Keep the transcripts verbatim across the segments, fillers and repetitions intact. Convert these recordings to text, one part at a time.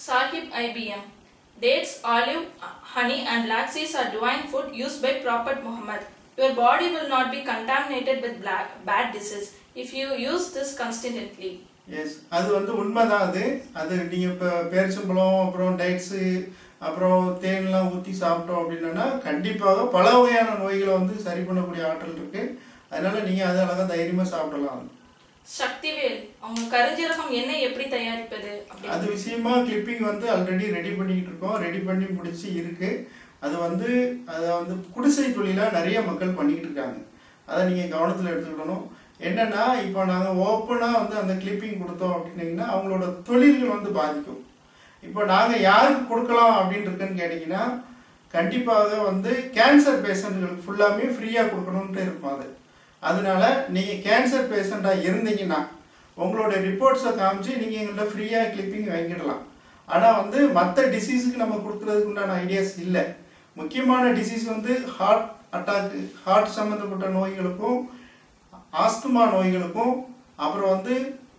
Sahib I B M. Dates, olive, honey and laxis are divine food used by Prophet Muhammad. Your body will not be contaminated with black, bad disease if you use this consistently. Yes, அது வந்து உண்மைதான். அது அது நீங்க இப்போ பேரிச்சம்பழம் அப்புறம் dates அப்புறம் தேன்லாம் ஊற்றி சாப்பிட்டோம் அப்படின்னா கண்டிப்பாக பல வகையான நோய்களை வந்து சரி பண்ணக்கூடிய ஆற்றல் இருக்கு. அதனால நீங்க அதை அழகாக தைரியமாக சாப்பிடலாம். சக்திவேல், அவங்க கருஞ்சீரகம் எண்ணெய் எப்படி தயாரிப்பது? அது விஷயமா கிளிப்பிங் வந்து ஆல்ரெடி ரெடி பண்ணிக்கிட்டு இருக்கோம். ரெடி பண்ணி முடிச்சு இருக்கு. அது வந்து அதை வந்து குடிசை தொழிலாக நிறைய மக்கள் பண்ணிக்கிட்டு இருக்காங்க. அதை நீங்கள் கவனத்தில் எடுத்துக்கிடணும். என்னன்னா இப்போ நாங்கள் ஓப்பனாக வந்து அந்த கிளிப்பிங் கொடுத்தோம் அப்படின்னீங்கன்னா அவங்களோட தொழில்கள் வந்து பாதிக்கும். இப்போ நாங்கள் யாருக்கு கொடுக்கலாம் அப்படின்னு இருக்குன்னு கேட்டிங்கன்னா கண்டிப்பாக வந்து கேன்சர் பேஷண்ட்களுக்கு ஃபுல்லாமே ஃப்ரீயாக கொடுக்கணுன்ட்டு இருக்கும். அது அதனால நீங்கள் கேன்சர் பேஷண்ட்டாக இருந்தீங்கன்னா உங்களோட ரிப்போர்ட்ஸை காமிச்சு நீங்கள் எங்கள்கிட்ட ஃப்ரீயாக கிளிப்பிங் வாங்கிடலாம். ஆனால் வந்து மற்ற டிசீஸுக்கு நம்ம கொடுக்குறதுக்கு உண்டான ஐடியாஸ் இல்லை. முக்கியமான டிசீஸ் வந்து ஹார்ட் அட்டாக்கு, ஹார்ட் சம்மந்தப்பட்ட நோய்களுக்கும் ஆஸ்துமா நோய்களுக்கும் அப்புறம் வந்து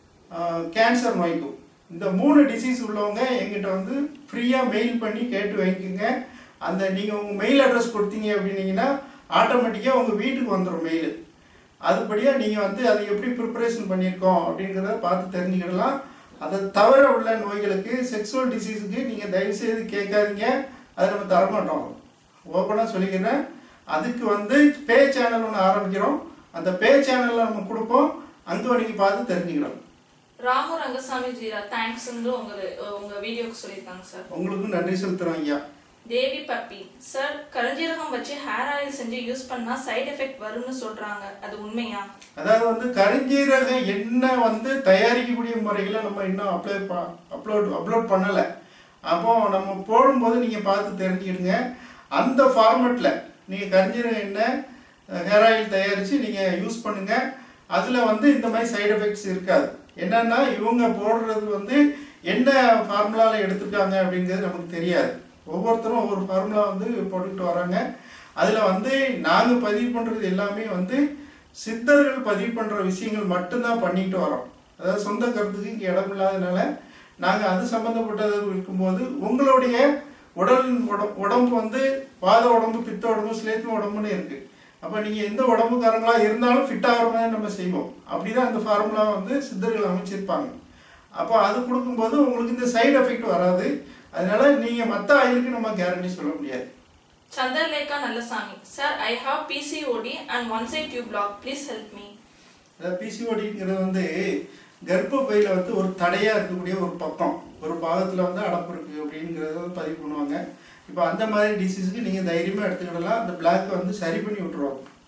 கேன்சர் நோய்க்கும், இந்த மூணு டிசீஸ் உள்ளவங்க எங்கிட்ட வந்து ஃப்ரீயாக மெயில் பண்ணி கேட்டு வாங்கிக்கோங்க. அந்த நீங்கள் உங்கள் மெயில் அட்ரஸ் கொடுத்தீங்க அப்படின்னீங்கன்னா ஆட்டோமேட்டிக்காக உங்கள் வீட்டுக்கு வந்துடும் மெயில். அதுபடியாக நீங்கள் வந்து அதை எப்படி ப்ரிப்பரேஷன் பண்ணியிருக்கோம் அப்படிங்கிறத பார்த்து தெரிஞ்சுக்கிடலாம். அதை தவிர உள்ள நோய்களுக்கு, செக்ஸுவல் டிசீஸுக்கு நீங்கள் தயவுசெய்து கேட்காதீங்க. அதை நம்ம தரமாட்டோம், ஓப்பனாக சொல்லிக்கிறேன். அதுக்கு வந்து பே சேனல் ஒன்று ஆரம்பிக்கிறோம். அந்த பே சேனலில் நம்ம கொடுப்போம். அங்கே நீங்கள் பார்த்து தெரிஞ்சுக்கிறோம். ராமு ரங்கசாமி ஜீரா தேங்க்ஸ் உங்க உங்க வீடியோக்கு சொல்லியிருக்காங்க சார். உங்களுக்கும் நன்றி செலுத்துறோம் ஐயா. தேவி பப்பி சார், கருஞ்சீரகம் வச்சு ஹேர் ஆயில் செஞ்சு யூஸ் பண்ணா சைடு எஃபெக்ட் வரும்னு சொல்றாங்க, அது உண்மையா? அதாவது வந்து கருஞ்சீரக எண்ணெய் வந்து தயாரிக்கக்கூடிய முறைகளை நம்ம இன்னும் அப்ளை அப்லோட் அப்லோட் பண்ணலை. அப்போ நம்ம போடும்போது நீங்கள் பார்த்து தெரிஞ்சுக்கிடுங்க. அந்த ஃபார்மெட்டில் நீங்கள் கருஞ்சீரக எண்ணெய் ஹேர் ஆயில் தயாரித்து நீங்கள் யூஸ் பண்ணுங்கள். அதில் வந்து இந்த மாதிரி சைடு எஃபெக்ட்ஸ் இருக்காது. என்னன்னா இவங்க போடுறது வந்து என்ன ஃபார்முலாவில் எடுத்துருக்காங்க அப்படிங்கிறது நமக்கு தெரியாது. ஒவ்வொருத்தரும் ஒவ்வொரு ஃபார்முலா வந்து போட்டுக்கிட்டு வராங்க. அதில் வந்து நாங்கள் பதிவு பண்ணுறது எல்லாமே வந்து சித்தர்கள் பதிவு பண்ணுற விஷயங்கள் மட்டும்தான் பண்ணிட்டு வரோம். அதாவது சொந்த கருத்துக்கு இங்கே இடம் இல்லாதனால நாங்கள் அது சம்மந்தப்பட்டது இருக்கும்போது உங்களுடைய உடல் உடம்பு வந்து வாத உடம்பு, பித்த உடம்பு, சிலேத்து உடம்புன்னு இருக்குது. அப்போ நீங்கள் எந்த உடம்புக்காரங்களாக இருந்தாலும் ஃபிட் ஆகிற மாதிரி நம்ம செய்வோம். அப்படி தான் அந்த ஃபார்முலா வந்து சித்தர்கள் அமைச்சிருப்பாங்க. அப்போ அது கொடுக்கும்போது உங்களுக்கு இந்த சைடு எஃபெக்ட் வராது. அதனால நீங்கள் மற்ற ஆயிலுக்கு நம்ம கேரண்டி சொல்ல முடியாது. Chandralekha Nallasamy sir, I have P C O D and one side tube block, please help me. அதாவது P C O Dங்கிறது வந்து கர்ப்பப்பையில் வந்து ஒரு தடையாக இருக்கக்கூடிய ஒரு பக்கம், ஒரு பாகத்தில் வந்து அடப்பு இருக்குது அப்படிங்கிறத வந்து பதிவு பண்ணுவாங்க. இப்போ அந்த மாதிரி டிசீஸுக்கு நீங்கள் தைரியமாக எடுத்துக்கிடலாம். அந்த பிளாக் வந்து சரி பண்ணி விட்டுருவாங்க.